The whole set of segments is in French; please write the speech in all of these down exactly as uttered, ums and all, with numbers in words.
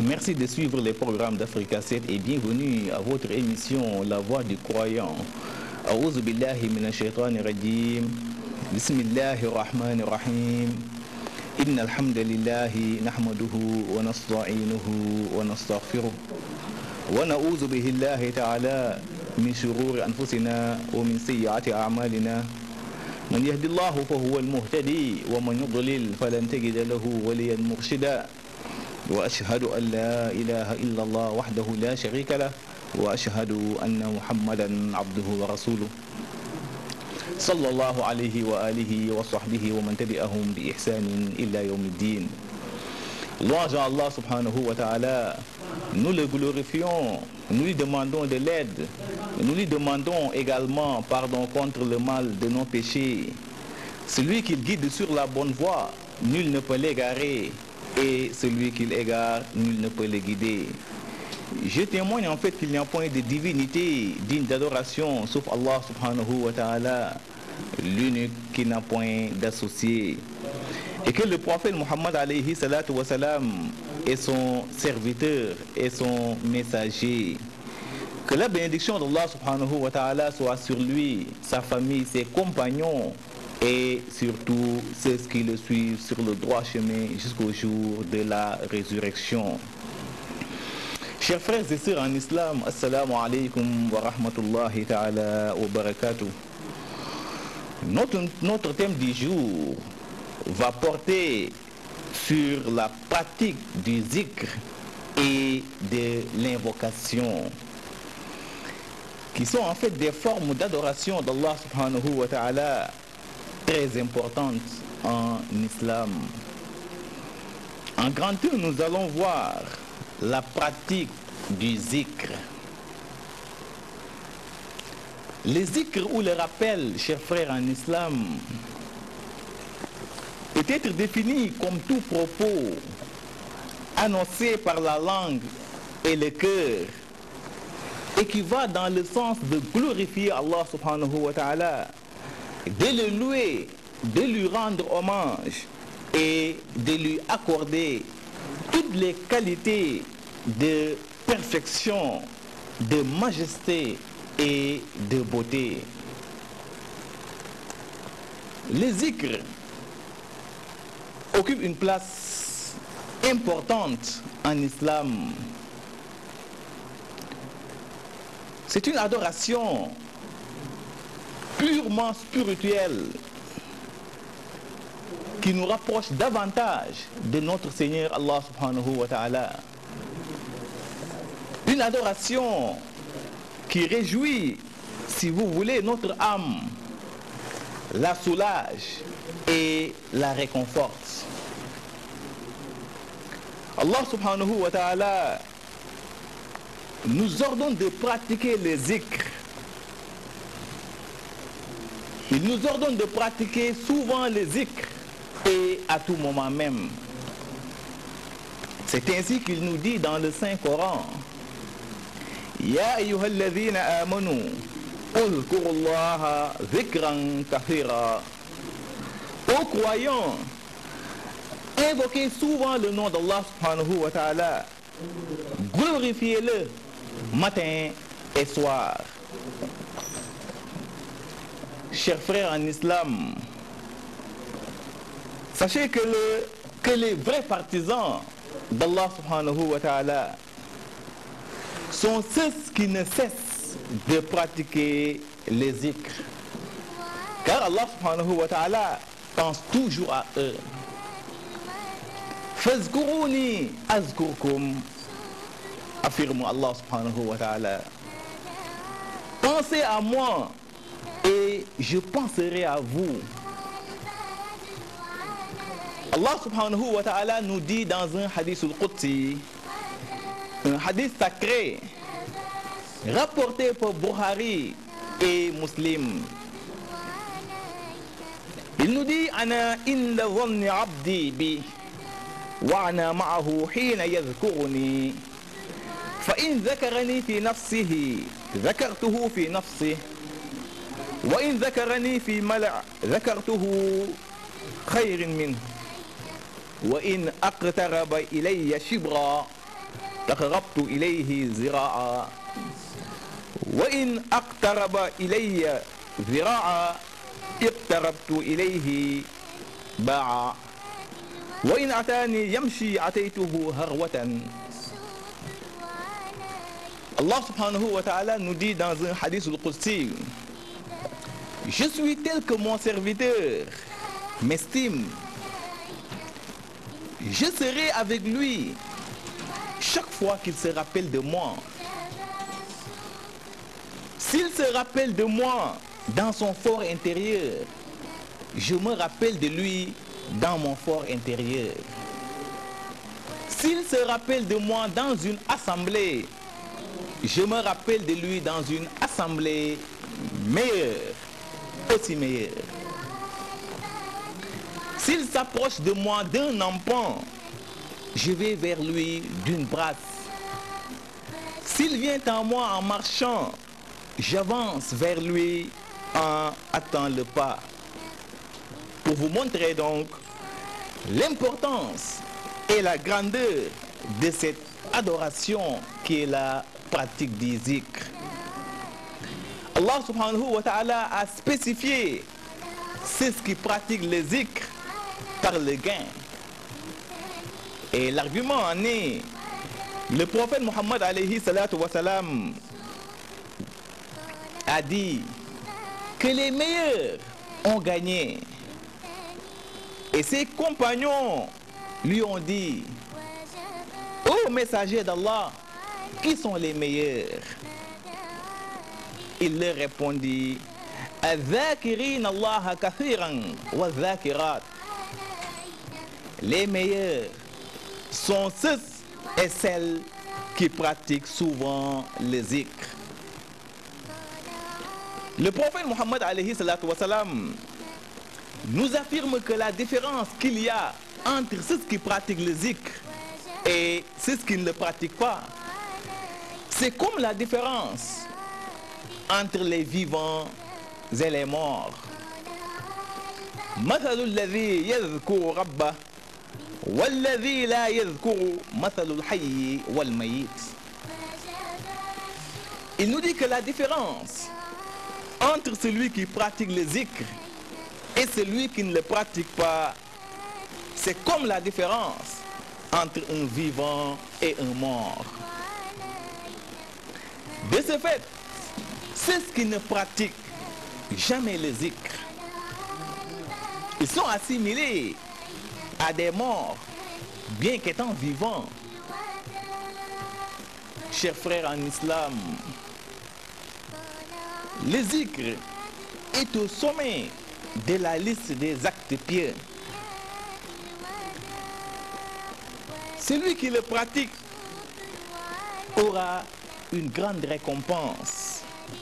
Merci de suivre les programmes d'Africa sept et bienvenue à votre émission La Voix du Croyant. A'oudhu billahi minash shaitanir rajim. Bismillahir rahmanir rahim. Innal hamdalillahi nahmaduhu wa nasta'inuhu wa nastaghfiruh. Wa na'udhu billahi ta'ala min shururi anfusina wa min sayyiati a'malina. Man yahdillahu fahuwa al-muhtadi wa man yudlil falan tajida lahu waliyan murshida. وأشهد أن لا إله إلا الله وحده لا شريك له وأشهد أن محمدا عبده ورسوله صلى الله عليه وآله وصحبه ومن تبعهم بإحسان إلى يوم الدين. Louange à Allah subhanahu wa ta'ala, nous le glorifions, nous lui demandons de l'aide, nous lui demandons également pardon contre le mal de nos péchés. Celui qui guide sur la bonne voie, nul ne peut l'égarer. Et celui qui l'égare, nul ne peut le guider. Je témoigne en fait qu'il n'y a point de divinité digne d'adoration sauf Allah subhanahu wa ta'ala, l'unique qui n'a point d'associé. Et que le prophète Muhammad alayhi salatu wa salam est son serviteur et son messager. Que la bénédiction d'Allah subhanahu wa ta'ala soit sur lui, sa famille, ses compagnons, et surtout ceux qui le suivent sur le droit chemin jusqu'au jour de la résurrection. Chers frères et sœurs en islam, assalamu alaikum wa rahmatullahi ta'ala wa barakatuh. Notre, notre thème du jour va porter sur la pratique du zikr et de l'invocation, qui sont en fait des formes d'adoration d'Allah subhanahu wa ta'ala très importante en islam. En grand un, nous allons voir la pratique du zikr. Le zikr ou le rappel, chers frères en islam, peut être défini comme tout propos annoncé par la langue et le cœur et qui va dans le sens de glorifier Allah subhanahu wa ta'ala, de le louer, de lui rendre hommage et de lui accorder toutes les qualités de perfection, de majesté et de beauté. Le zikr occupe une place importante en islam. C'est une adoration purement spirituelle qui nous rapproche davantage de notre Seigneur Allah subhanahu wa ta'ala. Une adoration qui réjouit, si vous voulez, notre âme, la soulage et la réconforte. Allah subhanahu wa ta'ala nous ordonne de pratiquer le zikr. Il nous ordonne de pratiquer souvent le zikr et à tout moment même. C'est ainsi qu'il nous dit dans le Saint-Coran: Ya ayyuhalladhina amanu uzkurullaha zikran kathira. Ô croyants, invoquez souvent le nom d'Allah subhanahu wa ta'ala, glorifiez-le matin et soir. Chers frères en islam, sachez que, le, que les vrais partisans d'Allah subhanahu wa ta'ala sont ceux qui ne cessent de pratiquer les zikr. Car Allah subhanahu wa ta'ala pense toujours à eux. Fazkuruni azkurkum, affirme Allah subhanahu wa ta'ala. Pensez à moi et je penserai à vous. Allah subhanahu wa ta'ala nous dit dans un hadith al-Qudsi, un hadith sacré rapporté par Bukhari et Muslim. Il nous dit: Ana inda dhanni abdi bi wa ana ma'ahu hina yadhkuruni fa in dhakarani fi nafsihi dhakartuhu fi nafsihi وإن ذكرني في ملأ ذكرته خير منه وإن أقترب إلي شبرا تقربت إليه ذراعا وإن أقترب إلي ذراعا اقتربت إليه باعا وإن أتاني يمشي أتيته هروة. Allah subhanahu wa ta'ala nous dit dans un hadith al-Qudsi: je suis tel que mon serviteur m'estime, je serai avec lui chaque fois qu'il se rappelle de moi. S'il se rappelle de moi dans son fort intérieur, je me rappelle de lui dans mon fort intérieur. S'il se rappelle de moi dans une assemblée, je me rappelle de lui dans une assemblée meilleure, aussi meilleure. S'il s'approche de moi d'un empan, je vais vers lui d'une brasse. S'il vient en moi en marchant, j'avance vers lui en hâtant le pas. Pour vous montrer donc l'importance et la grandeur de cette adoration qui est la pratique du zikr. Allah subhanahu wa ta'ala a spécifié ceux qui pratiquent le zikr par le gain. Et l'argument en est, le prophète Muhammad alayhi salatu wa salam a dit que les meilleurs ont gagné. Et ses compagnons lui ont dit: ô messager d'Allah, qui sont les meilleurs? Il leur répondit: الذاكرين الله كثيرا والذاكرات. Les meilleurs sont ceux et celles qui pratiquent souvent le zikr. Le prophète Muhammad alayhi salatu wa salam nous affirme que la différence qu'il y a entre ceux qui pratiquent le zikr et ceux qui ne le pratiquent pas, c'est comme la différence entre les vivants et les morts. مثل الذي يذكر ربه والذي لا يذكر مثل الحي والميت. Il nous dit que la différence entre celui qui pratique le zikr et celui qui ne le pratique pas, c'est comme la différence entre un vivant et un mort. De ce fait, ceux qui ne pratiquent jamais le zikr, ils sont assimilés à des morts, bien qu'étant vivants. Chers frères en islam, le zikr est au sommet de la liste des actes pieux. Celui qui le pratique aura une grande récompense.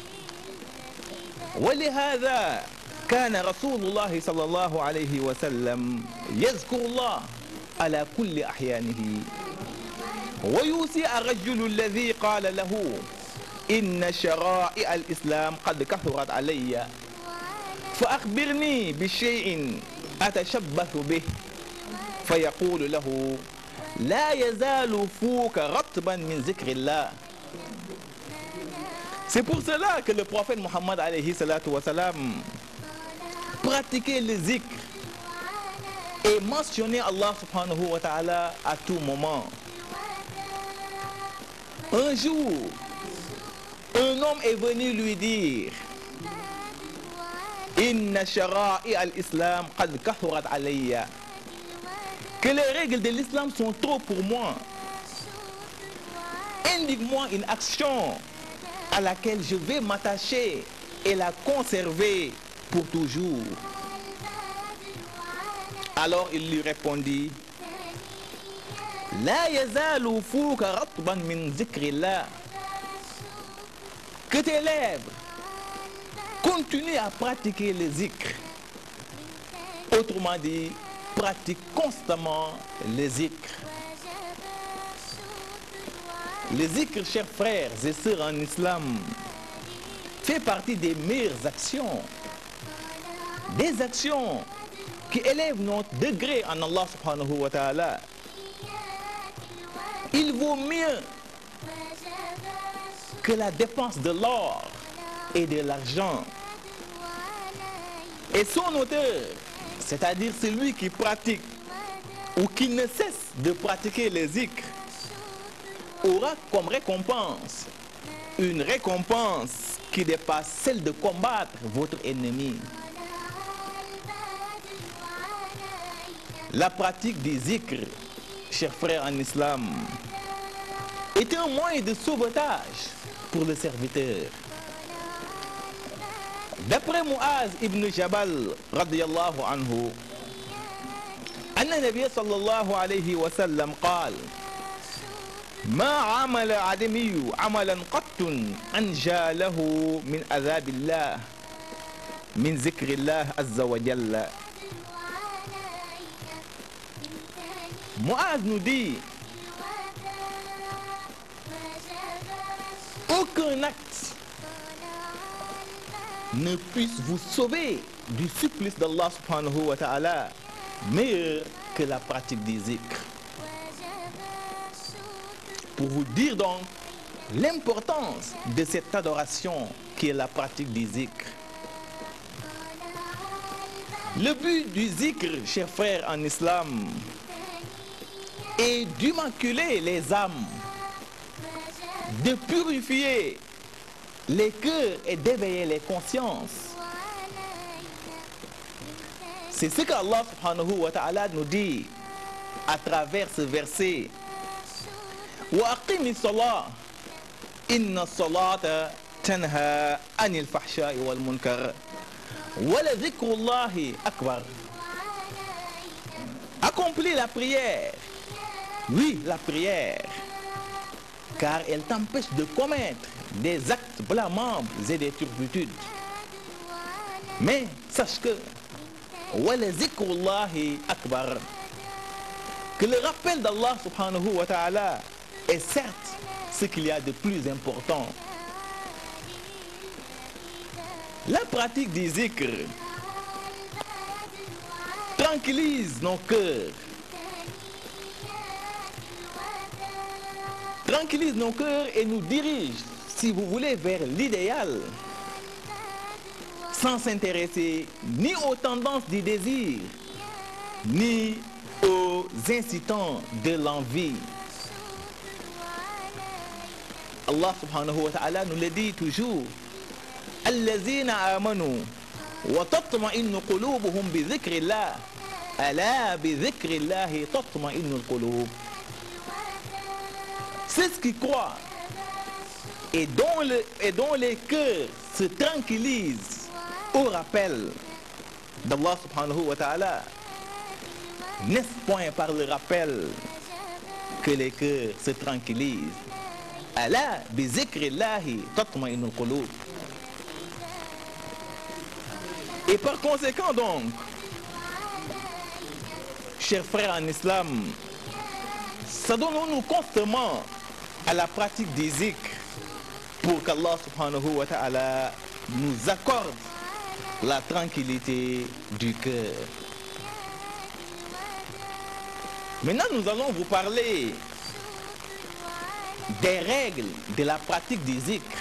ولهذا كان رسول الله صلى الله عليه وسلم يذكر الله على كل أحيانه ويوصي الرجل الذي قال له إن شرائع الإسلام قد كثرت علي فأخبرني بشيء أتشبث به فيقول له لا يزال فوك رطبا من ذكر الله. C'est pour cela que le prophète Muhammad alayhi salatu wa salam pratiquait le zikr et mentionnait Allah subhanahu wa ta'ala à tout moment. Un jour, un homme est venu lui dire: Inna shara'i al-Islam qad kathurat alayya. Que les règles de l'islam sont trop pour moi. Indique-moi une action à laquelle je vais m'attacher et la conserver pour toujours. Alors il lui répondit: La yazalu fuka ratban min zikrillah. Que tes lèvres continuent à pratiquer le zikr. Autrement dit, pratique constamment le zikr. Le zikr, chers frères et sœurs en islam, fait partie des meilleures actions. Des actions qui élèvent notre degré en Allah subhanahu wa ta'ala. Il vaut mieux que la dépense de l'or et de l'argent. Et son auteur, c'est-à-dire celui qui pratique ou qui ne cesse de pratiquer les zikr, aura comme récompense une récompense qui dépasse celle de combattre votre ennemi. La pratique des zikr, chers frères en islam, est un moyen de sauvetage pour le serviteur. D'après Muaz ibn Jabal radiyallahu anhu, أن النبي صلى الله عليه وسلم قال: ما عمل عدمي عملا قط أنجى له من عذاب الله من ذكر الله عز وجل. Muaz nous dit: aucun acte ne puisse vous sauver du supplice d'Allah subhanahu wa ta'ala meilleur que la pratique des zikr. Pour vous dire donc l'importance de cette adoration qui est la pratique des zikr. Le but du zikr, chers frères en islam, est d'immaculer les âmes, de purifier les cœurs et d'éveiller les consciences. C'est ce qu'Allah subhanahu wa ta'ala nous dit à travers ce verset. Wa aqimi salat, inna salata tanha anil fahsha'i wal munkar, wa la dhikrullahi akbar. Accomplis la prière, oui la prière, car elle t'empêche de commettre des actes blâmables et des turpitudes. Mais sache que que le rappel d'Allah subhanahu wa ta'ala est certes ce qu'il y a de plus important. La pratique des zikr tranquillise nos cœurs, tranquillise nos cœurs et nous dirige, si vous voulez, vers l'idéal, sans s'intéresser ni aux tendances du désir, ni aux incitants de l'envie. Allah subhanahu wa ta'ala nous le dit toujours: Allazina amanu wa tatma'innu qulubuhum bi dhikrillah, ala bi dhikrillahi tatma'innu al-qulub. C'est ce qui croient et dont, le, et dont les cœurs se tranquillisent au rappel d'Allah subhanahu wa ta'ala. N'est-ce point par le rappel que les cœurs se tranquillisent? Ala bi zikrillahi tatma'innul qulub. Et par conséquent donc, chers frères en islam, s'adonnons-nous constamment à la pratique des zikr pour qu'Allah subhanahu wa ta'ala nous accorde la tranquillité du cœur. Maintenant, nous allons vous parler des règles de la pratique des zikr.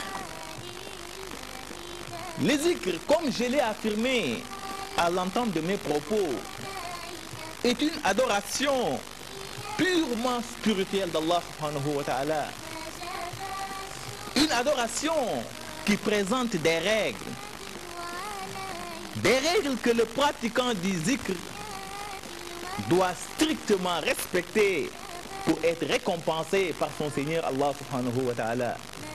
Les zikr, comme je l'ai affirmé à l'entente de mes propos, est une adoration purement spirituelle d'Allah subhanahu wa ta'ala. Une adoration qui présente des règles. Des règles que le pratiquant du zikr doit strictement respecter pour être récompensé par son Seigneur Allah subhanahu wa ta'ala.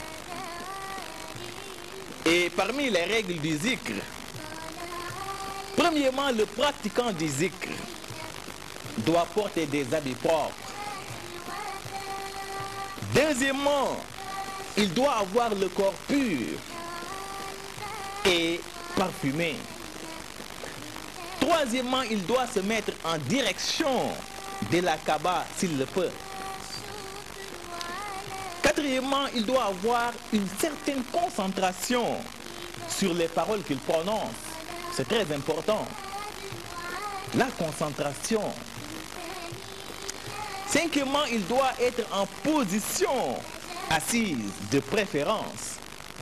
Et parmi les règles du zikr, premièrement, le pratiquant du zikr doit porter des habits propres. Deuxièmement, il doit avoir le corps pur et parfumé. Troisièmement, il doit se mettre en direction de la Kaaba s'il le peut. Quatrièmement, il doit avoir une certaine concentration sur les paroles qu'il prononce. C'est très important. La concentration. Cinquièmement, il doit être en position assise de préférence.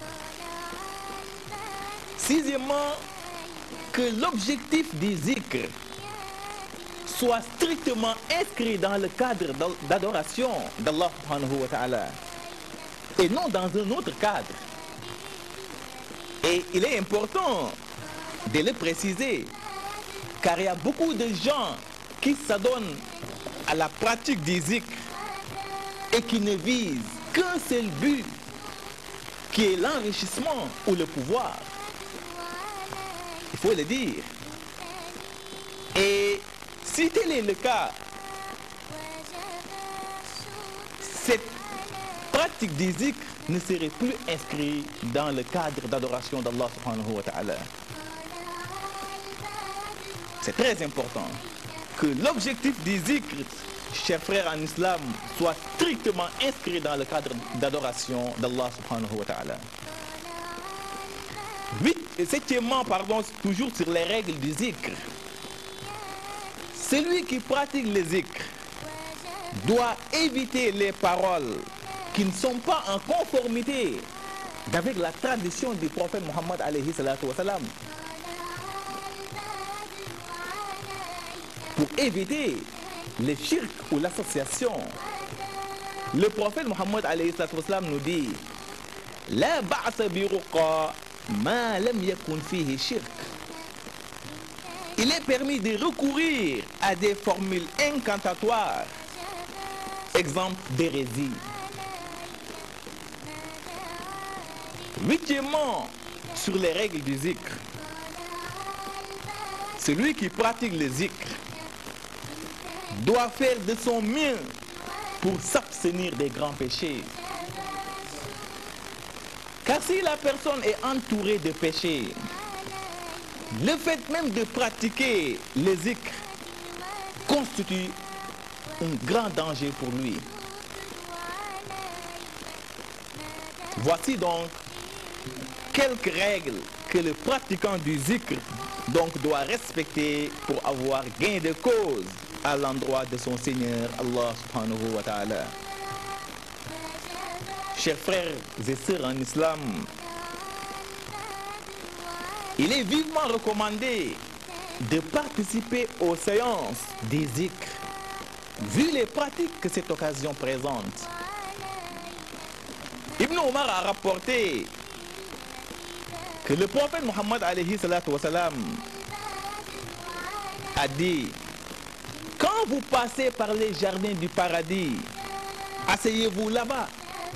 Sixièmement, que l'objectif du zikr soit strictement inscrit dans le cadre d'adoration d'Allah subhanahu wa ta'ala et non dans un autre cadre. Et il est important de le préciser, car il y a beaucoup de gens qui s'adonnent à la pratique du zikr et qui ne visent qu'un seul but, qui est l'enrichissement ou le pouvoir. Il faut le dire. Et si tel est le cas, cette pratique du zikr ne serait plus inscrite dans le cadre d'adoration d'Allah subhanahu wa ta'ala. C'est très important que l'objectif du zikr, chers frères en islam, soit strictement inscrit dans le cadre d'adoration d'Allah subhanahu wa ta'ala. Huit, et septièmement, pardon, toujours sur les règles du zikr. Celui qui pratique le zikr doit éviter les paroles qui ne sont pas en conformité avec la tradition du prophète Mohammed alayhi salatu wa salam. Pour éviter le shirk ou l'association, le prophète Mohammed alayhi salatu wa salam nous dit: La ba'sa bi ruqa ma lam yakun fihi shirk. Il est permis de recourir à des formules incantatoires, exemple d'hérésie. Huitièmement, sur les règles du zikr, celui qui pratique le zikr doit faire de son mieux pour s'abstenir des grands péchés. Car si la personne est entourée de péchés, le fait même de pratiquer le zikr constitue un grand danger pour lui. Voici donc quelques règles que le pratiquant du zikr donc doit respecter pour avoir gain de cause à l'endroit de son Seigneur Allah subhanahu wa ta'ala. Chers frères et sœurs en islam, il est vivement recommandé de participer aux séances des zikr, vu les pratiques que cette occasion présente. Ibn Omar a rapporté que le prophète Mohammed alayhi salatu wa salam a dit: quand vous passez par les jardins du paradis, asseyez-vous là-bas.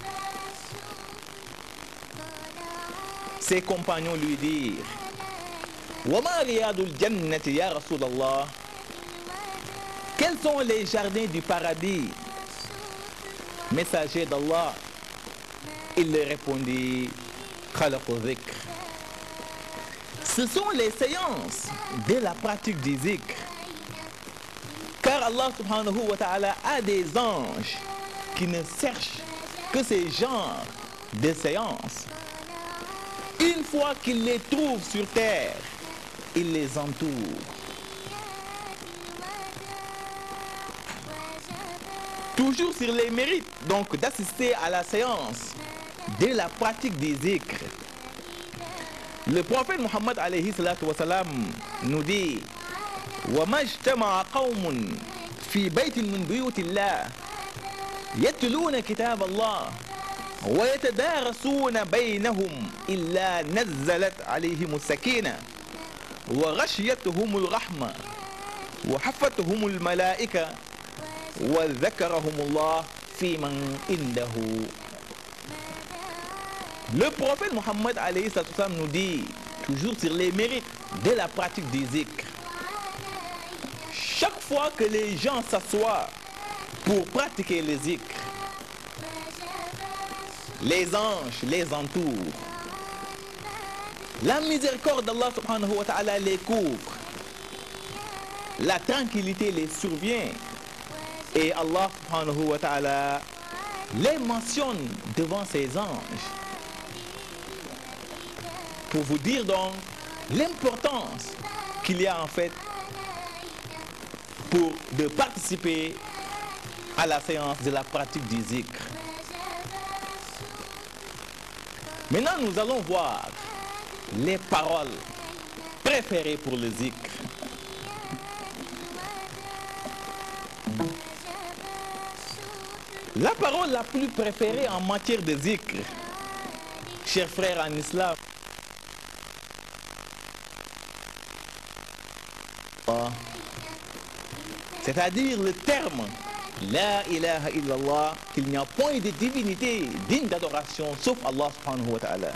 Ses compagnons lui dirent: Wama riyadul jannati ya Rasulallah. Quels sont les jardins du paradis, messager d'Allah? Il leur répondit: Khalaqu dhikr. Ce sont les séances de la pratique du zikr. Car Allah subhanahu wa ta'ala a des anges qui ne cherchent que ces genres de séances. Une fois qu'il les trouve sur terre, il les entoure. Toujours sur les mérites donc d'assister à la séance de la pratique des zikr, le prophète Mohammed alayhi salatu wa salam nous dit: wa majtama'a qawmun fi baytin min buyutillah yatluna kitab Allah wa yatadarasuna baynahum illa nazzalat alayhim as-sakinah wa ghashiyatuhum al-rahma wa hafathum al-malaika wa dhakarahum Allah fi man indahu. Le prophète Mohammed alayhi sallam nous dit, toujours sur les mérites de la pratique du zikr, chaque fois que les gens s'assoient pour pratiquer le zikr, les anges les entourent. La miséricorde d'Allah subhanahu wa ta'ala les couvre. La tranquillité les survient. Et Allah subhanahu wa ta'ala les mentionne devant ses anges. Pour vous dire donc l'importance qu'il y a en fait pour de participer à la séance de la pratique du zikr. Maintenant, nous allons voir les paroles préférées pour le zikr. La parole la plus préférée en matière de zikr, chers frères en islam, c'est-à-dire le terme La ilaha illallah, qu'il n'y a point de divinité digne d'adoration sauf Allah subhanahu wa ta'ala.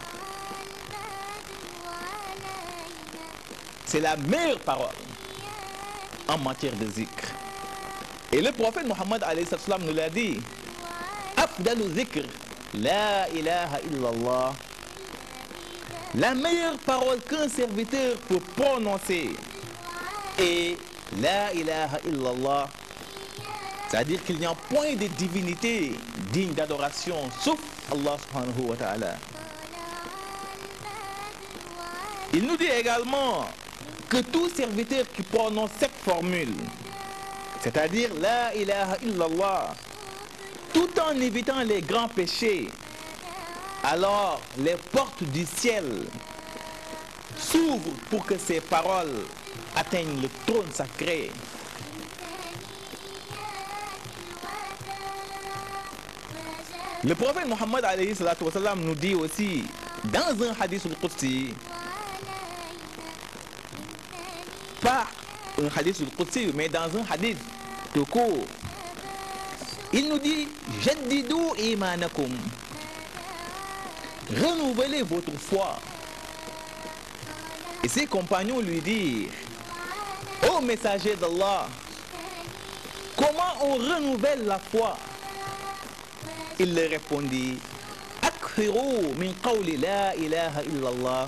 C'est la meilleure parole en matière de zikr. Et le prophète Mohammed alayhi salam nous l'a dit, Afdalu zikr, la ilaha illallah. La meilleure parole qu'un serviteur peut prononcer est la ilaha illallah. C'est-à-dire qu'il n'y a point de divinité digne d'adoration sauf Allah subhanahu wa ta'ala. Il nous dit également que tout serviteur qui prononce cette formule, c'est-à-dire la ilaha illallah, tout en évitant les grands péchés, alors les portes du ciel s'ouvrent pour que ces paroles atteignent le trône sacré. Le prophète Mohammed alayhi salatu wa sallam nous dit aussi dans un hadith al-Qudsi, pas un hadith al-Qudsi, mais dans un hadith tout court, il nous dit Jaddidu imanakum, renouvelez votre foi. Et ses compagnons lui dirent, ô messager d'Allah, comment on renouvelle la foi? Il leur répondit, Akthiru min qawli la ilaha illallah.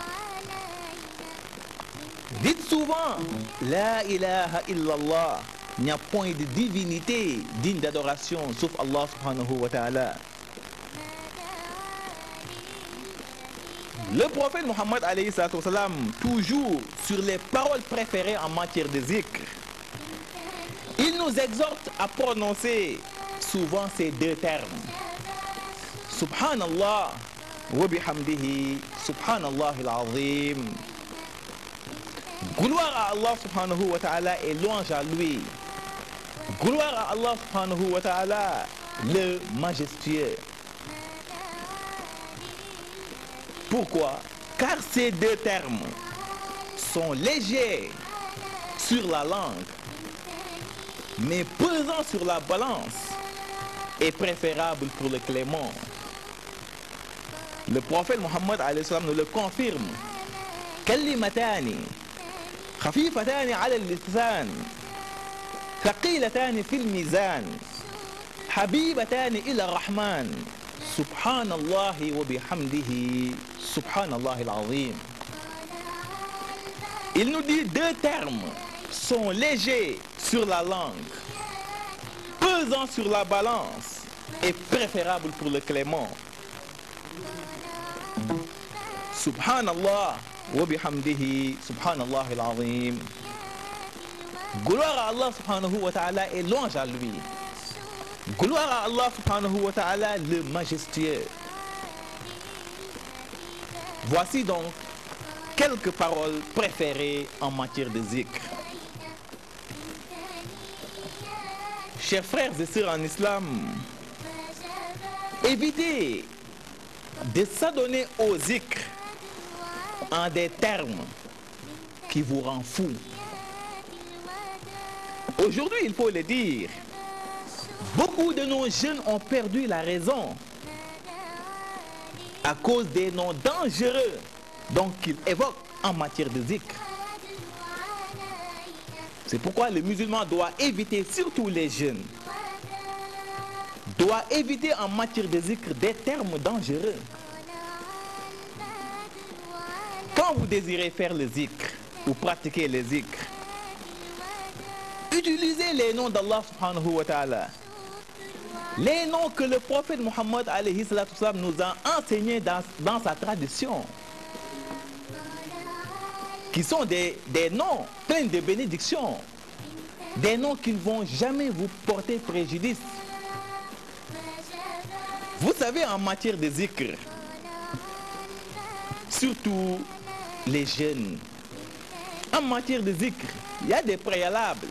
Dites souvent, la ilaha illallah. Il n'y a point de divinité digne d'adoration sauf Allah subhanahu wa ta'ala. Le prophète Mohammed alayhi salatu wa salam, toujours sur les paroles préférées en matière de zikr, il nous exhorte à prononcer souvent ces deux termes. Subhanallah wa bihamdihi, Subhanallah al-azim. Gloire à Allah subhanahu wa ta'ala et louange à lui. Gloire à Allah subhanahu wa ta'ala, le majestueux. Pourquoi? Car ces deux termes sont légers sur la langue, mais pesants sur la balance et préférables pour le clément. Le prophète Mohammed alayhi salam nous le confirme. Kalimatani khafifatani ala al-lisan thaqilatani fil mizan habibatani ila ar-rahman subhanallahi wa bihamdihi subhanallahi al-azim. Il nous dit deux termes sont légers sur la langue, pesants sur la balance et préférables pour le clément. Subhanallah wa bihamdihi subhanallah al-azim. Gloire à Allah subhanahu wa ta'ala et louange à lui. Gloire à Allah subhanahu wa ta'ala, le majestueux. Voici donc quelques paroles préférées en matière de zikr. Chers frères et sœurs en islam, évitez de s'adonner au zikr en des termes qui vous rendent fou. Aujourd'hui, il faut le dire, beaucoup de nos jeunes ont perdu la raison à cause des noms dangereux donc qu'ils évoquent en matière de zikr. C'est pourquoi le musulman doit éviter, surtout les jeunes, doit éviter en matière de zikr des termes dangereux. Quand vous désirez faire le zikr ou pratiquer le zikr, utilisez les noms d'Allah subhanahu wa ta'ala, les noms que le prophète Mohammed alayhi salatu salam nous a enseignés dans, dans sa tradition, qui sont des, des noms pleins de bénédictions. des noms qui ne vont jamais vous porter préjudice. Vous savez, en matière de zikr, surtout les jeunes, en matière de zikr, il y a des préalables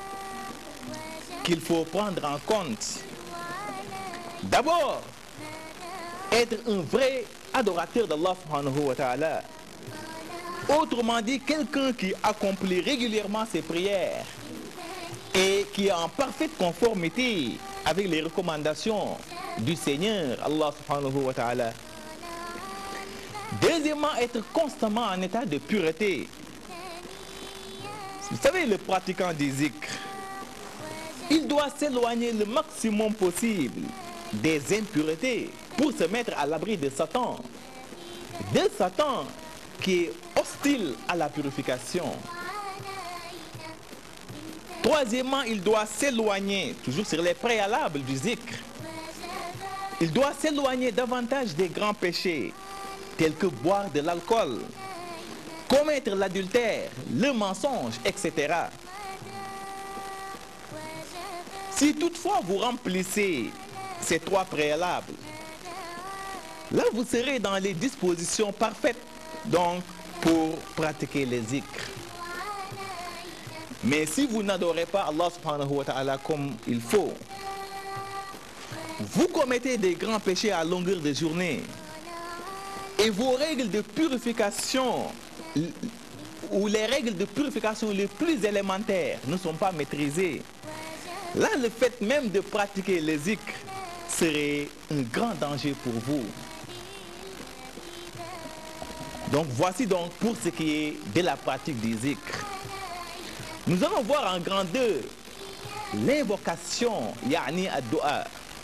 qu'il faut prendre en compte. D'abord, être un vrai adorateur d'Allah subhanahu wa ta'ala. Autrement dit, quelqu'un qui accomplit régulièrement ses prières et qui est en parfaite conformité avec les recommandations du Seigneur, Allah subhanahu wa ta'ala. Deuxièmement, être constamment en état de pureté. Vous savez, le pratiquant du zikr, il doit s'éloigner le maximum possible des impuretés pour se mettre à l'abri de Satan. De Satan qui est hostile à la purification. Troisièmement, il doit s'éloigner, toujours sur les préalables du zikr, il doit s'éloigner davantage des grands péchés, tels que boire de l'alcool, commettre l'adultère, le mensonge, et cetera. Si toutefois vous remplissez ces trois préalables, là vous serez dans les dispositions parfaites donc pour pratiquer les zikr. Mais si vous n'adorez pas Allah subhanahu wa ta'ala comme il faut, vous commettez des grands péchés à longueur de journée et vos règles de purification ou les règles de purification les plus élémentaires ne sont pas maîtrisées, là le fait même de pratiquer les zikr serait un grand danger pour vous. Donc voici donc pour ce qui est de la pratique des zikr. Nous allons voir en grandeur l'invocation, yani ad-du'a.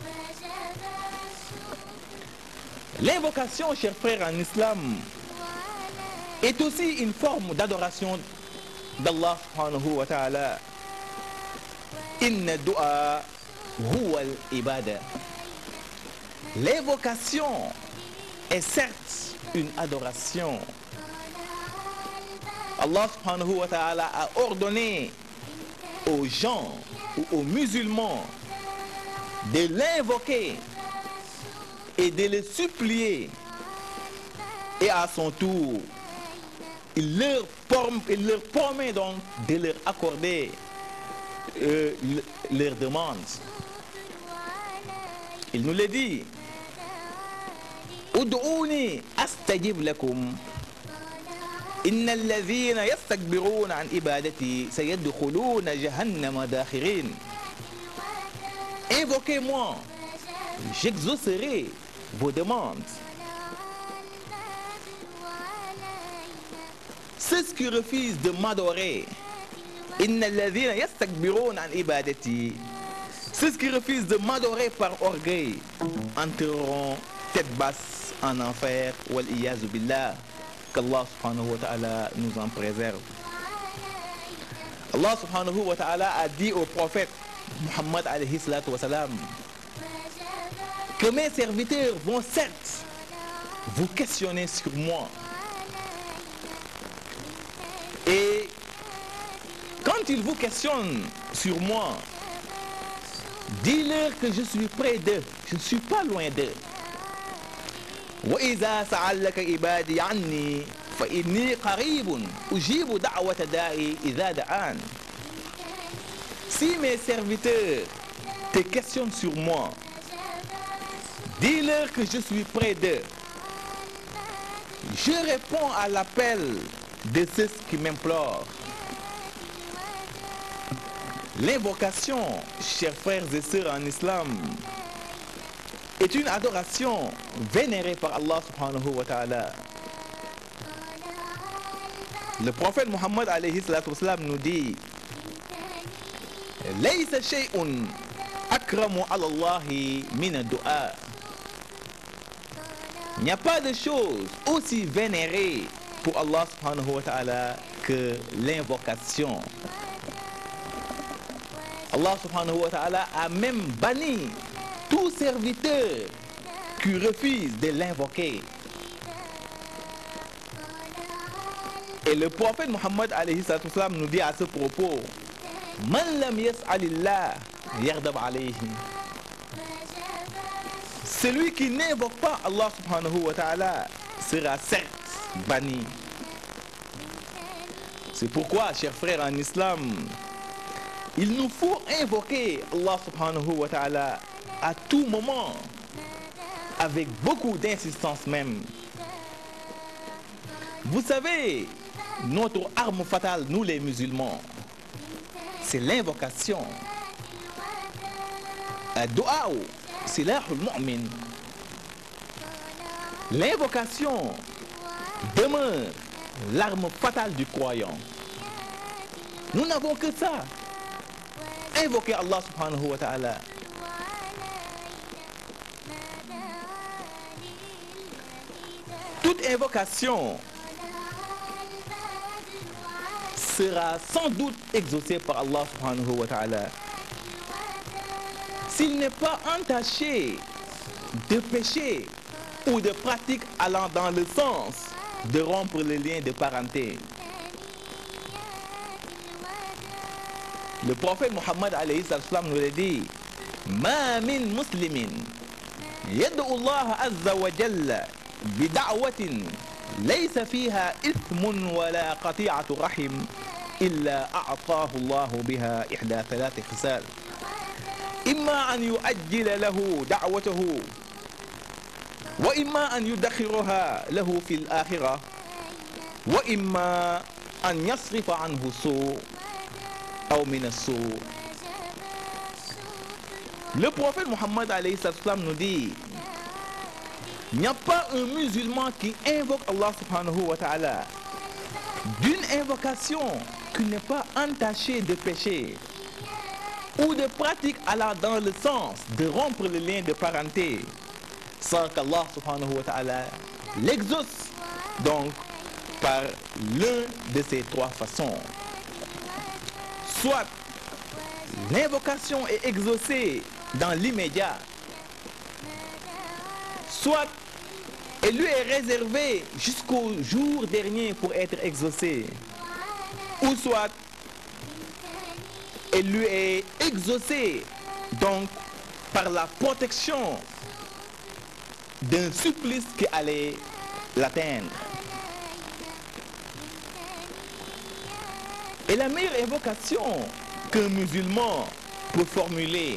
L'invocation, chers frères en islam, est aussi une forme d'adoration d'Allah subhanahu wa ta'ala. Inna du'a huwa al-ibada. L'invocation est certes une adoration. Allah subhanahu wa ta'ala a ordonné aux gens ou aux musulmans de l'invoquer et de le supplier, et à son tour il leur, il leur promet donc de leur accorder euh, leurs demandes. Il nous le dit: Ud'ouni astajib lakum inna alladhina yastakbiruna an ibadati sayadkhuluna jahannama dakhirin. Invoquez-moi, j'exaucerai vos demandes. Ceux qui refusent de m'adorer, inna alladhina yastakbiruna an ibadati, ceux qui refusent de m'adorer par orgueil entreront tête basse en enfer. Wal iyazu billah. Qu'Allah subhanahu wa ta'ala nous en préserve. Allah subhanahu wa ta'ala a dit au prophète Muhammad alayhi salatu wa salam que mes serviteurs vont certes vous questionner sur moi. Et quand ils vous questionnent sur moi, dis-leur que je suis près d'eux, je ne suis pas loin d'eux. وَإِذَا سَأَلَّكَ عِبَادِي عَنِّي فَإِنِّي قَرِيبٌ أُجِيبُ دَعْوَةَ دَاعِي إِذَا دَعَانِ. Si mes serviteurs te questionnent sur moi, dis-leur que je suis près d'eux. Je réponds à l'appel de ceux qui m'implorent. L'invocation, chers frères et sœurs en islam, est une adoration vénérée par Allah subhanahu wa ta'ala. Le prophète Muhammad alayhi salatu wa salam nous dit: Laysa shay'un akramu ala Allahi min ad-du'a. Il n'y a pas de chose aussi vénérée pour Allah subhanahu wa ta'ala que l'invocation. Allah subhanahu wa ta'ala a même banni tout serviteur qui refuse de l'invoquer. Et le prophète Muhammad alayhi salatu wa salam nous dit à ce propos: Man lam yas'alillah yaghdab alayhi. Celui qui n'invoque pas Allah subhanahu wa ta'ala sera certes banni. C'est pourquoi, chers frères en islam, il nous faut invoquer Allah subhanahu wa ta'ala à tout moment, avec beaucoup d'insistance même. Vous savez, notre arme fatale, nous les musulmans, c'est l'invocation. Ad-du'a, silahul mu'min. L'invocation demeure l'arme fatale du croyant. Nous n'avons que ça. Invoquer Allah subhanahu wa ta'ala. Toute invocation sera sans doute exaucée par Allah subhanahu wa ta'ala s'il n'est pas entaché de péché ou de pratiques allant dans le sens de rompre le lien de parenté. Le prophète Muhammad alayhi salam nous l'a dit: Ma min muslimin yad'u Allah azza wa jalla bida'watin laysa fiha ithmun wala qati'atu rahim illa a'tahu Allah biha ihda thalath khisal imma an yu'ajjila lahu da'watahu wa imma an yudakhiraha lahu fil akhirah wa imma an yasrifa anhu su' aw min as-su'. Le prophète Muhammad alayhi salam nous dit: il n'y a pas un musulman qui invoque Allah subhanahu wa ta'ala d'une invocation qui n'est pas entachée de péché ou de pratiques allant dans le sens de rompre le lien de parenté, sans qu'Allah subhanahu wa ta'ala l'exauce donc par l'un de ces trois façons. Soit l'invocation est exaucée dans l'immédiat, soit elle lui est réservée jusqu'au jour dernier pour être exaucée, ou soit elle lui est exaucée donc par la protection d'un supplice qui allait l'atteindre. Et la meilleure invocation qu'un musulman peut formuler,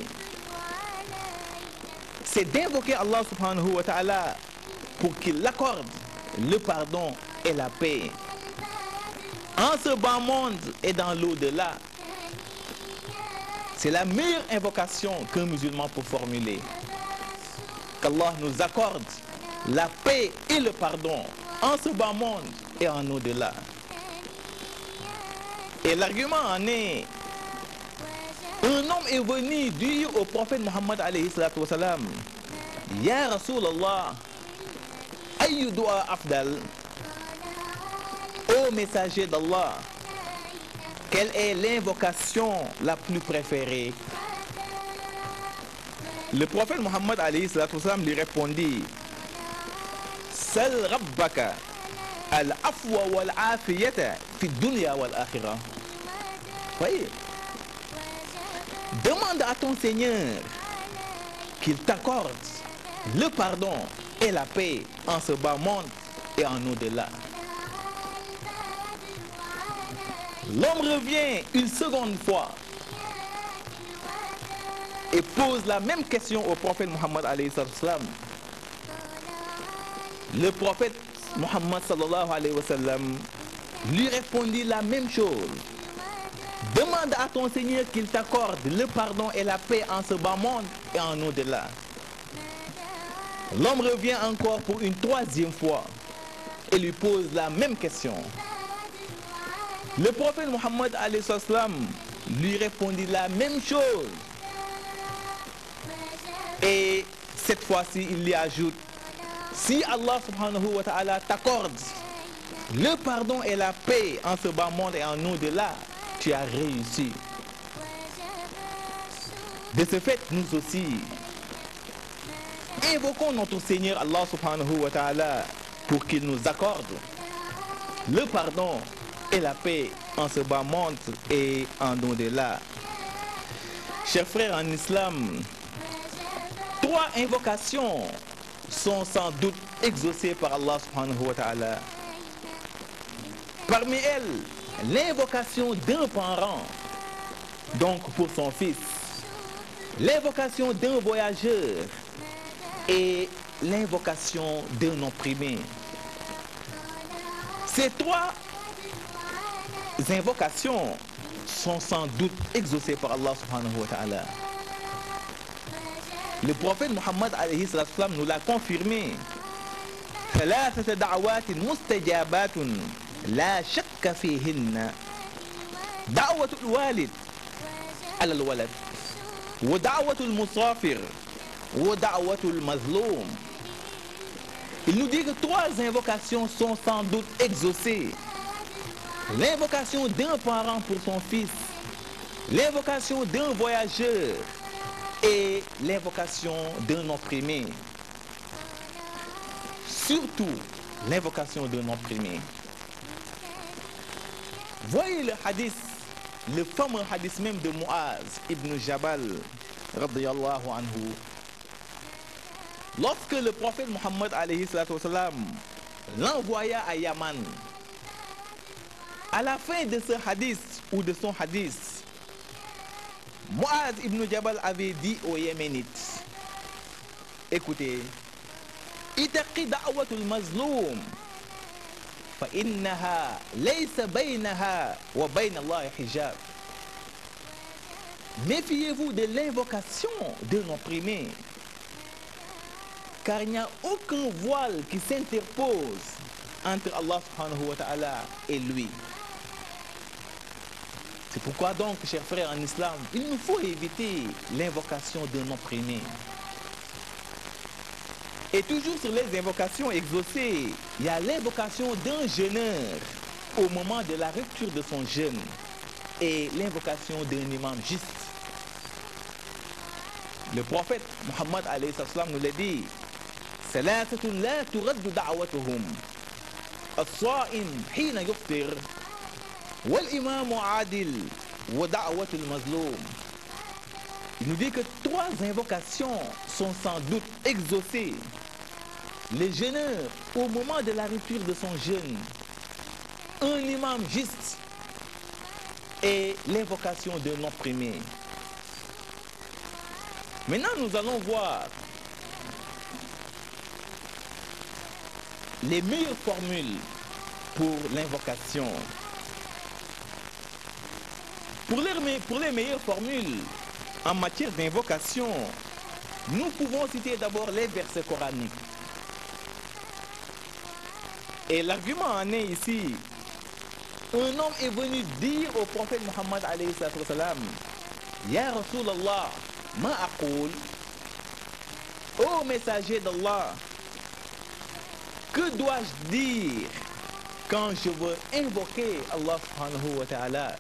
c'est d'invoquer Allah subhanahu wa ta'ala pour qu'il accorde le pardon et la paix en ce bas monde et dans l'au-delà. C'est la meilleure invocation qu'un musulman peut formuler. Qu'Allah nous accorde la paix et le pardon en ce bas monde et en au-delà. Et l'argument en est: un homme est venu dire au prophète Muhammad alayhi salatu wa salam: Ya Rasulallah, ayyu du'a afdal? Ô messager d'Allah, quelle est l'invocation la plus préférée? Le prophète Muhammad alayhi salatu wa salam lui répondit: Sal rabbaka al-afwa wal-afiyata fi dunya wal-akhirah. Voyez, demande à ton Seigneur qu'il t'accorde le pardon et la paix en ce bas monde et en au-delà. L'homme revient une seconde fois et pose la même question au prophète Muhammad alayhi salam. Le prophète Muhammad sallallahu alayhi wa sallam lui répondit la même chose: demande à ton Seigneur qu'il t'accorde le pardon et la paix en ce bas monde et en au-delà. L'homme revient encore pour une troisième fois et lui pose la même question. Le prophète Muhammad alayhi salam lui répondit la même chose. Et cette fois-ci, il lui ajoute: si Allah subhanahu wa ta'ala t'accorde le pardon et la paix en ce bas monde et en au-delà, tu as réussi. De ce fait, nous aussi, invoquons notre Seigneur Allah subhanahu wa ta'ala pour qu'il nous accorde le pardon et la paix en ce bas monde et en au-delà. Chers frères en islam, trois invocations sont sans doute exaucées par Allah subhanahu wa ta'ala. Parmi elles, l'invocation d'un parent, donc pour son fils, l'invocation d'un voyageur et l'invocation d'un opprimé. Ces trois invocations sont sans doute exaucées par Allah subhanahu wa ta'ala. Le prophète Muhammad alayhi salam nous l'a confirmé. ثلاثة دعوات مستجابات لا شك فيهن دعوة الوالد على الولد ودعوة المسافر ودعوة المظلوم. Il nous dit que trois invocations sont sans doute exaucées. L'invocation d'un parent pour son fils, l'invocation d'un voyageur et l'invocation d'un opprimé. Surtout l'invocation d'un opprimé. Voyez le hadith, le fameux hadith même de Muaz ibn Jabal, radiyallahu anhu. Lorsque le prophète Muhammad alayhi salam l'envoya à Yaman, à la fin de ce hadith ou de son hadith, Muaz ibn Jabal avait dit aux Yéménites, écoutez, ittaqi da'watul mazloum fa innaha laysa baynaha wa bayna Allah hijab. Méfiez-vous de l'invocation d'un opprimé, car il n'y a aucun voile qui s'interpose entre Allah subhanahu wa ta'ala et lui. C'est pourquoi donc, chers frères en islam, il nous faut éviter l'invocation d'un opprimé. Et toujours sur les invocations exaucées, il y a l'invocation d'un jeûneur au moment de la rupture de son jeûne et l'invocation d'un imam juste. Le prophète Muhammad alayhi salam nous l'a dit, ثلاثة لا ترد دعوتهم الصائم حين يفطر والإمام عادل ودعوة المظلوم. Il nous dit que trois invocations sont sans doute exaucées. Le jeûneur au moment de la rupture de son jeûne, un imam juste et l'invocation d'un opprimé. Maintenant, nous allons voir les meilleures formules pour l'invocation. Pour les, pour les meilleures formules en matière d'invocation, nous pouvons citer d'abord les versets coraniques. Et l'argument en est ici. Un homme est venu dire au prophète Muhammad alayhi salam, Ya Rasulallah, ma aqul, ô messager d'Allah, que dois-je dire quand je veux invoquer Allah subhanahu wa ta'ala?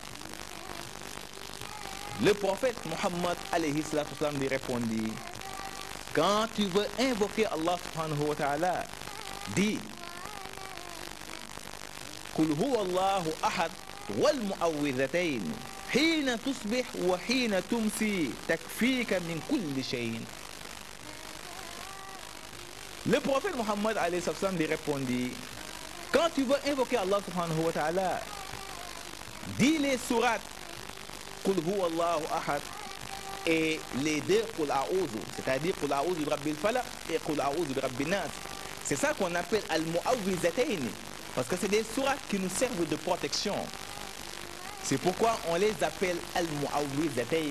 Le prophète Muhammad alayhi salam lui répondit, quand tu veux invoquer Allah subhanahu wa ta'ala, dis Qul huwa Allahu ahad wal mu'awwidhatayn hina tusbih wa hina tumsi takfika min kulli shay'in. Le prophète Muhammad alayhi salam lui répondit, quand tu veux invoquer Allah subhanahu wa ta'ala, dis les sourates Qul huwa Allahu ahad et les deux Qul a'udhu, c'est-à-dire Qul a'udhu bi rabbil falaq et Qul a'udhu bi rabbin nas. C'est ça qu'on appelle al-mu'awwizatayn, parce que c'est des sourates qui nous servent de protection. C'est pourquoi on les appelle al-mu'awwizatayn.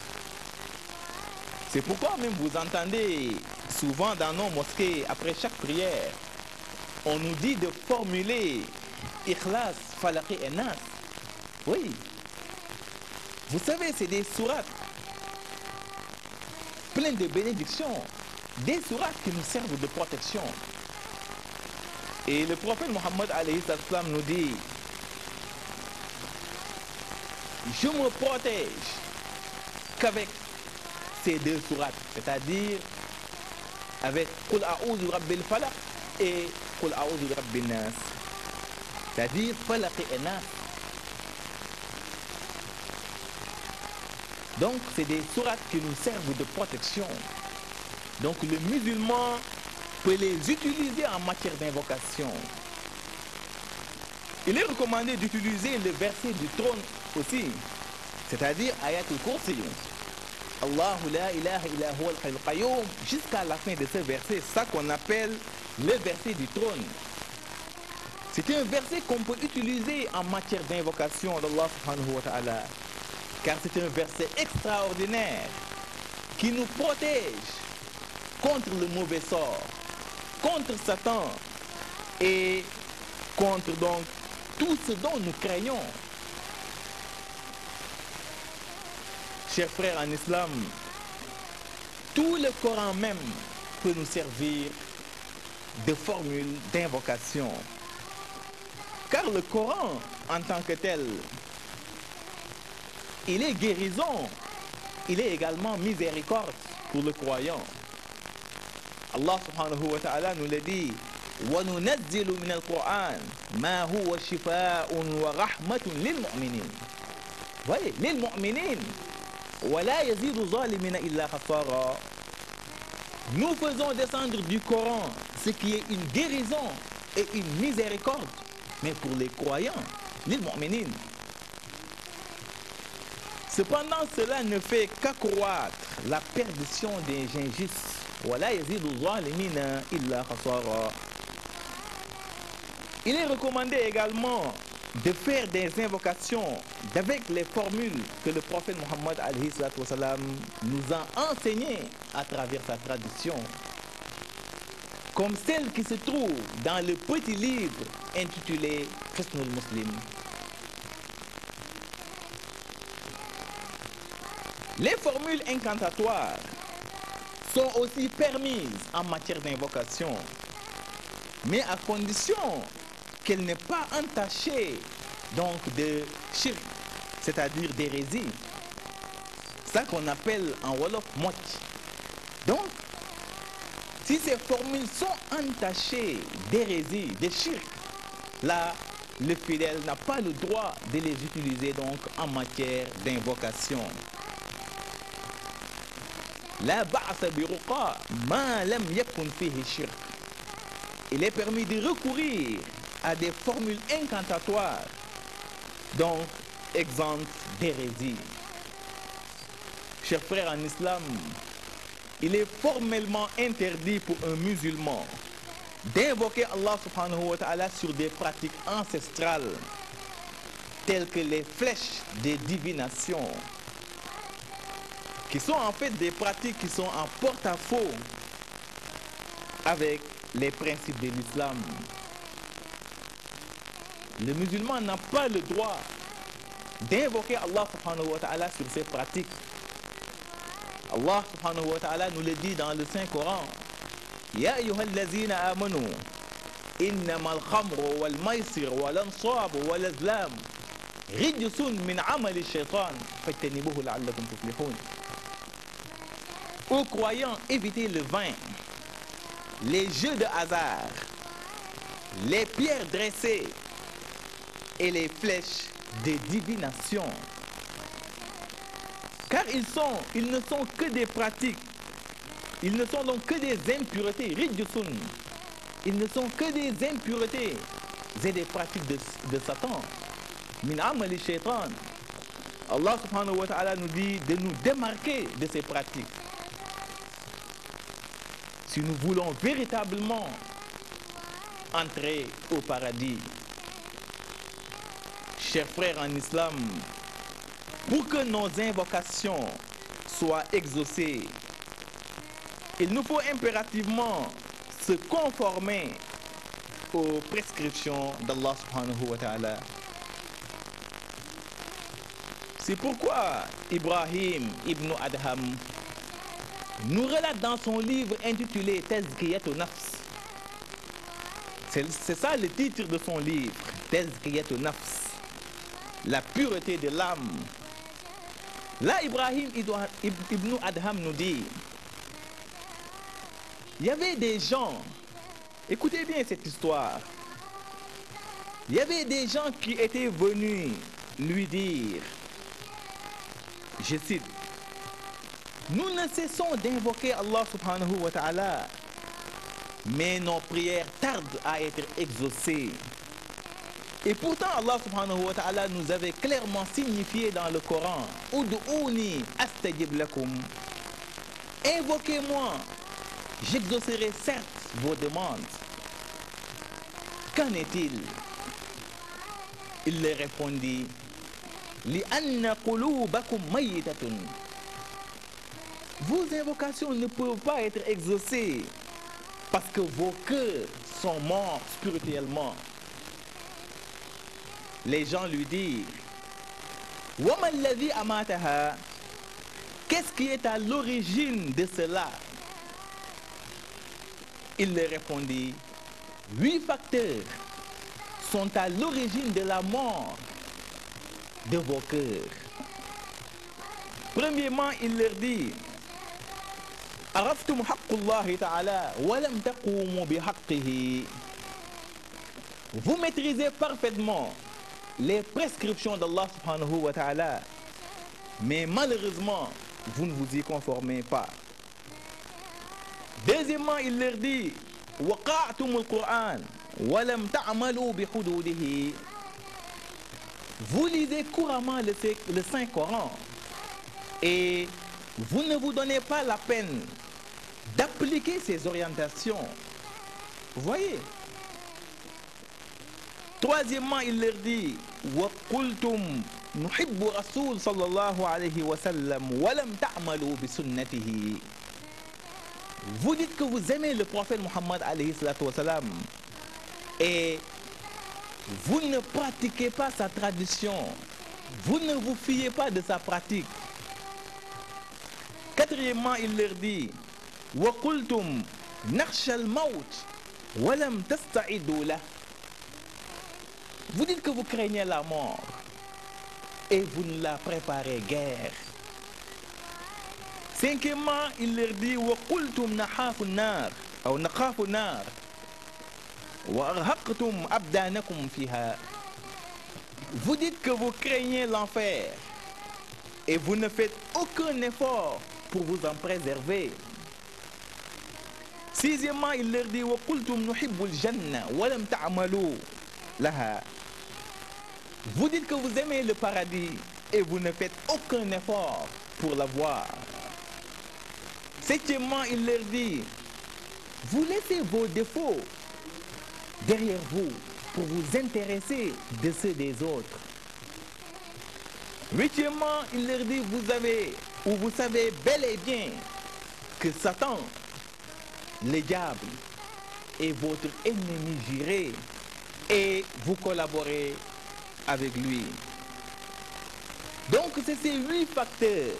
C'est pourquoi même vous entendez souvent dans nos mosquées, après chaque prière, on nous dit de formuler Ikhlas, Falaqi et Nas. Oui. Vous savez, c'est des sourates pleines de bénédictions, des sourates qui nous servent de protection. Et le prophète Muhammad alayhi salam nous dit, je me protège qu'avec ces deux sourates, c'est-à-dire avec Qul a'udhu bi rabbil falaq et Qul a'udhu bi rabbin nas, c'est-à-dire Falaq et Nas. Donc, c'est des sourates qui nous servent de protection. Donc, le musulman peut les utiliser en matière d'invocation. Il est recommandé d'utiliser le verset du trône aussi, c'est-à-dire Ayatul Kursi. Allahu la ilaha illa huwa al-hayyul qayyum, jusqu'à la fin de ce verset, ça qu'on appelle le verset du trône. C'est un verset qu'on peut utiliser en matière d'invocation d'Allah subhanahu wa ta'ala, car c'est un verset extraordinaire qui nous protège contre le mauvais sort, contre Satan et contre donc tout ce dont nous craignons. Chers frères en islam, tout le Coran même peut nous servir de formule d'invocation. Car le Coran, en tant que tel, il est guérison, il est également miséricorde pour le croyant. Allah subhanahu wa ta'ala nous le dit: وَنُنَزِّلُ مِنَ الْقُرْآنِ مَا هُوَ شِفَاءٌ وَرَحْمَةٌ لِلْمُؤْمِنِينَ. Voyez, لِلْمُؤْمِنِينَ وَلَا يَزِيدُ الظَّالِمِينَ إِلَّا خَسَارًا. Nous faisons descendre du Coran ce qui est une guérison et une miséricorde, mais pour les croyants, les mu'minines. Cependant, cela ne fait qu'accroître la perdition des injustes. وَلَا يَزِيدُ الظَّالِمِينَ إِلَّا خَسَارًا. Il est recommandé également de faire des invocations avec les formules que le prophète Mohammed alayhi salatu wasalam nous a enseignées à travers sa tradition, comme celle qui se trouve dans le petit livre intitulé Hisnul Muslim. Les formules incantatoires sont aussi permises en matière d'invocation, mais à condition qu'elle n'est pas entachée donc de shirk, c'est-à-dire d'hérésie. Ça qu'on appelle en wolof mot. Donc, si ces formules sont entachées d'hérésie, de shirk, là, le fidèle n'a pas le droit de les utiliser donc en matière d'invocation. La ba'sa bi ruqa ma lam yakun fihi shirk. Il est permis de recourir à des formules incantatoires, donc exemptes d'hérésie. Chers frères en islam, il est formellement interdit pour un musulman d'invoquer Allah subhanahu wa ta'ala sur des pratiques ancestrales telles que les flèches des divinations, qui sont en fait des pratiques qui sont en porte-à-faux avec les principes de l'islam. Le musulman n'a pas le droit d'invoquer Allah subhanahu wa ta'ala sur ces pratiques. Allah subhanahu wa ta'ala nous le dit dans le Saint-Coran: Ya ayyuhallazina amanu innamal khamru wal maisir wal ansab wal azlam rijsun min amali shaytan fajtanibuhu la'allakum tuflihun. Aux croyants, évitez le vin, les jeux de hasard, les pierres dressées et les flèches de divination. Car ils, sont, ils ne sont que des pratiques, ils ne sont donc que des impuretés, rijsun. Ils ne sont que des impuretés et des pratiques de, de Satan. Min amali shaytan. Allah subhanahu wa ta'ala nous dit de nous démarquer de ces pratiques. Si nous voulons véritablement entrer au paradis. Chers frères en islam, pour que nos invocations soient exaucées, il nous faut impérativement se conformer aux prescriptions d'Allah subhanahu wa ta'ala. C'est pourquoi Ibrahim ibn Adham nous relate dans son livre intitulé Tazkiyatun Nafs. C'est ça le titre de son livre, Tazkiyatun Nafs, la pureté de l'âme. Là, Ibrahim ibn Adham nous dit, il y avait des gens, écoutez bien cette histoire, il y avait des gens qui étaient venus lui dire, je cite, Nous ne cessons d'invoquer Allah subhanahu wa ta'ala, mais nos prières tardent à être exaucées. Et pourtant Allah subhanahu wa ta'ala nous avait clairement signifié dans le Coran: Ud'ouni astajib lakum. Invoquez-moi, j'exaucerai certes vos demandes. Qu'en est-il? Il leur répondit: Li anna qulubakum mayyitatun. Vos invocations ne peuvent pas être exaucées parce que vos cœurs sont morts spirituellement. Les gens lui dirent: Wa ma alladhi amataha. Qu'est-ce qui est à l'origine de cela? Il leur répondit: Huit facteurs sont à l'origine de la mort de vos cœurs. Premièrement, il leur dit: Araftum haqqullahi ta'ala wa lam taqumu bihaqqihi. Vous maîtrisez parfaitement les prescriptions d'Allah subhanahu wa ta'ala, mais malheureusement, vous ne vous y conformez pas. Deuxièmement, il leur dit: Waqa'tum al-Qur'an wa lam ta'malu bihududihi. Vous lisez couramment le, le Saint-Coran et vous ne vous donnez pas la peine d'appliquer ces orientations. Vous voyez? Troisièmement, il leur dit: Wa qultum nuhibbu rasoul sallallahu alayhi wa sallam wa lam ta'malu bi sunnatihi. Vous dites que vous aimez le prophète Muhammad alayhi salatu wa sallam et vous ne pratiquez pas sa tradition. Vous ne vous fiez pas de sa pratique. Quatrièmement, il leur dit: Wa qultum nakhsha al-maut wa lam tasta'idu lah. Vous dites que vous craignez la mort et vous ne la préparez guère. Cinquièmement, il leur dit: Wa qultum nakhafu an-nar ou nakhafu an-nar wa arhaqtum abdanakum fiha. Vous dites que vous craignez l'enfer et vous ne faites aucun effort pour vous en préserver. Sixièmement, il leur dit: Wa qultum nuhibbu al-janna wa lam ta'malu laha. Vous dites que vous aimez le paradis et vous ne faites aucun effort pour l'avoir. Septièmement, il leur dit: Vous laissez vos défauts derrière vous pour vous intéresser de ceux des autres. Huitièmement, il leur dit: Vous avez ou vous savez bel et bien que Satan, le diable, est votre ennemi juré et vous collaborez avec lui. Donc c'est ces huit facteurs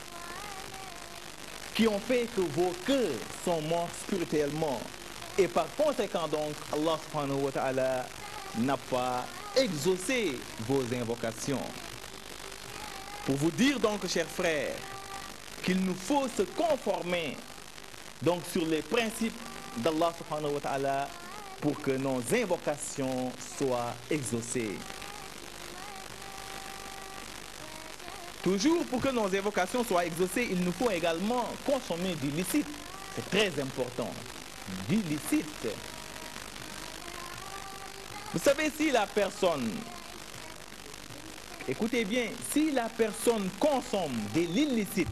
qui ont fait que vos cœurs sont morts spirituellement et par conséquent donc Allah subhanahu wa ta'ala n'a pas exaucé vos invocations. Pour vous dire donc, chers frères, qu'il nous faut se conformer donc sur les principes d'Allah subhanahu wa ta'ala pour que nos invocations soient exaucées. Toujours pour que nos invocations soient exaucées, il nous faut également consommer du licite. C'est très important. Du licite. Vous savez, si la personne, écoutez bien, si la personne consomme de l'illicite,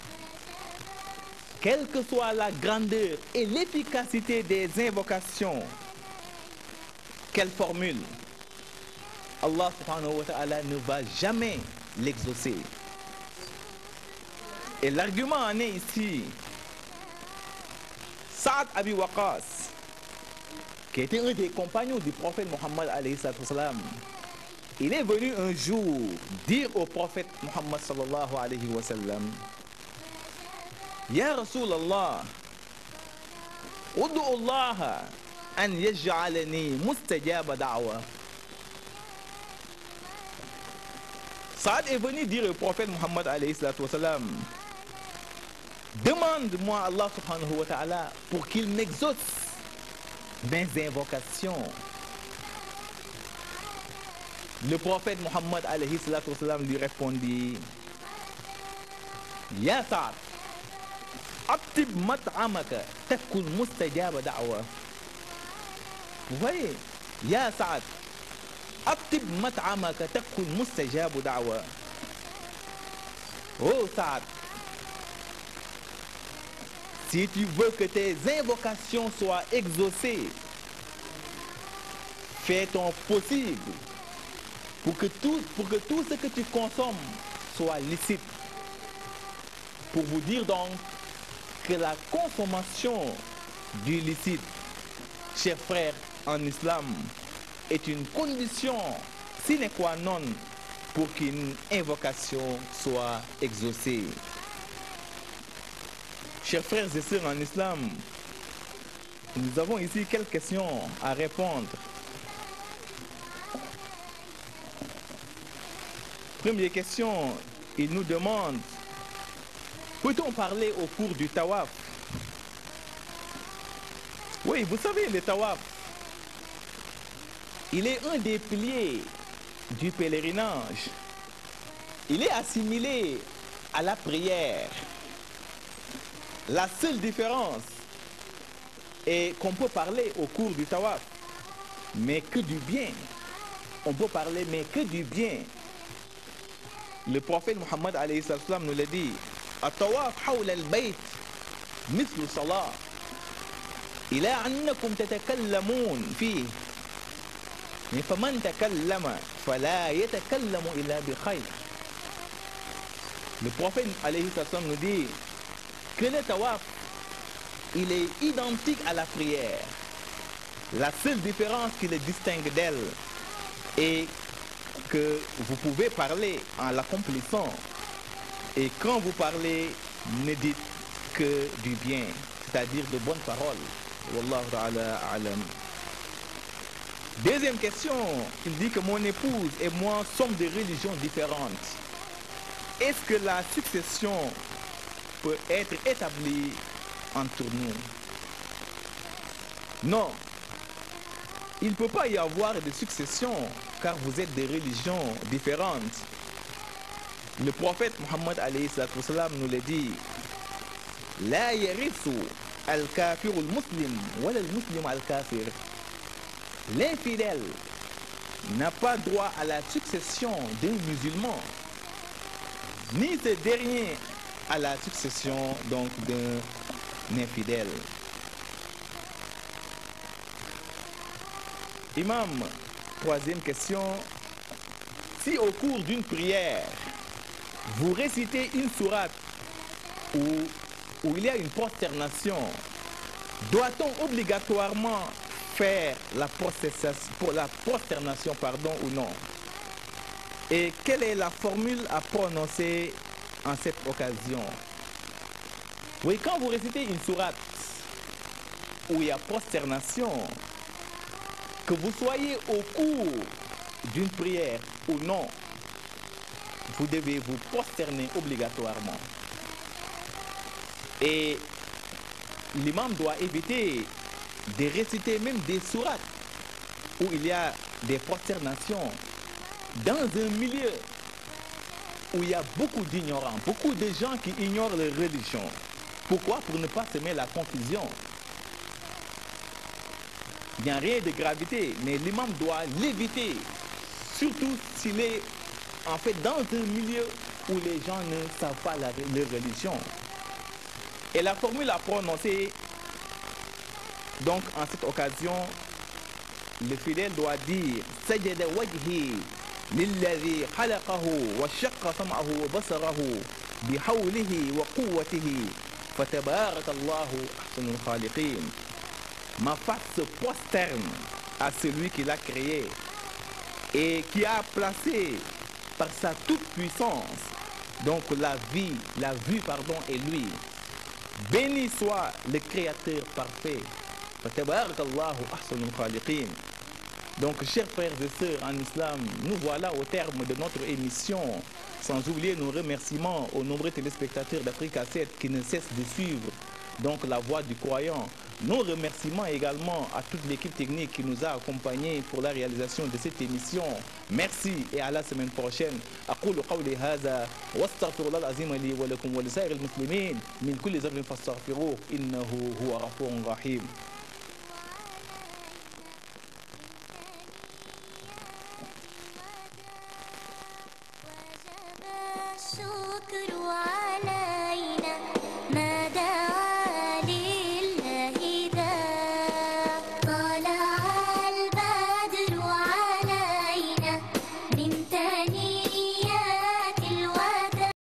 quelle que soit la grandeur et l'efficacité des invocations qu'elle formule, Allah subhanahu wa ta'ala ne va jamais l'exaucer. Et l'argument en est ici. Saad Abi Waqas, qui était un des compagnons du prophète Muhammad alayhi salam, il est venu un jour dire au prophète Muhammad sallallahu alayhi wa sallam: Ya Rasulallah, ud'u Allah an yaj'alani mustajaba da'wa. Saad est venu dire au prophète Muhammad alayhi salam: demande-moi Allah subhanahu wa ta'ala pour qu'il m'exauce mes invocations. Le prophète Muhammad alayhi salam lui répondit: Ya Saad, Attib mat'amaka takun mustajaba da'wa. Vous voyez, Ya Saad, Attib mat'amaka takun mustajaba da'wa. Oh Saad, si tu veux que tes invocations soient exaucées, fais ton possible pour que tout, pour que tout ce que tu consommes soit licite. Pour vous dire donc que la consommation du licite, chers frères en islam, est une condition sine qua non pour qu'une invocation soit exaucée. Chers frères et sœurs en islam, nous avons ici quelques questions à répondre. Première question, il nous demande, peut-on parler au cours du tawaf? Oui, vous savez, le tawaf, il est un des piliers du pèlerinage. Il est assimilé à la prière. La seule différence est qu'on peut parler au cours du tawaf, mais que du bien. On peut parler, mais que du bien. Le prophète Muhammad alayhi salam nous l'a dit, At-tawaf hawla al-bayt mithlu salat. Ila annakum tatakallamun fi. Mais faman takallama fala yatakallamu illa bi khayr. Le prophète alayhi salam nous dit que le tawaf, il est identique à la prière. La seule différence qui le distingue d'elle est que vous pouvez parler en l'accomplissant. Et quand vous parlez, ne dites que du bien, c'est-à-dire de bonnes paroles. Wallahu ta'ala alam. Deuxième question, il dit que mon épouse et moi sommes de religions différentes. Est-ce que la succession peut être établie entre nous? Non. Il ne peut pas y avoir de succession car vous êtes de religions différentes. Le prophète Muhammad alayhi salam nous l'a dit, La yarithu al-kafir al-muslim wa al-muslim al-kafir. L'infidèle n'a pas droit à la succession d'un musulman, ni ce dernier à la succession donc d'un infidèle. Imam, troisième question. Si au cours d'une prière, vous récitez une sourate où, où il y a une prosternation, doit-on obligatoirement faire la prosternation, pour la prosternation pardon, ou non? Et quelle est la formule à prononcer en cette occasion? Oui, quand vous récitez une sourate où il y a prosternation, que vous soyez au cours d'une prière ou non, vous devez vous prosterner obligatoirement. Et l'imam doit éviter de réciter même des sourates où il y a des prosternations dans un milieu où il y a beaucoup d'ignorants, beaucoup de gens qui ignorent les religions. Pourquoi? Pour ne pas semer la confusion. Il n'y a rien de gravité, mais l'imam doit l'éviter, surtout s'il est en fait dans un milieu où les gens ne savent pas la, leur religion. Et la formule à prononcer, donc en cette occasion, le fidèle doit dire Sajada wajhi lilladhi khalaqahu wa shaqqa sam'ahu wa basarahu bihawlihi wa quwwatihi fatabarakallahu ahsanul khaliqin. Ma face se prosterne à celui qui l'a créé et qui a placé par sa toute puissance donc la vie, la vue pardon est lui. Béni soit le Créateur parfait. Donc, chers frères et sœurs en islam, nous voilà au terme de notre émission. Sans oublier nos remerciements aux nombreux téléspectateurs d'Africa sept qui ne cessent de suivre donc la voix du croyant. Nos remerciements également à toute l'équipe technique qui nous a accompagnés pour la réalisation de cette émission. Merci et à la semaine prochaine. أقول قولي هذا واستغفر الله العظيم لي ولكم ولسائر المسلمين من كل ذنب فاستغفروه إنه هو غفور رحيم.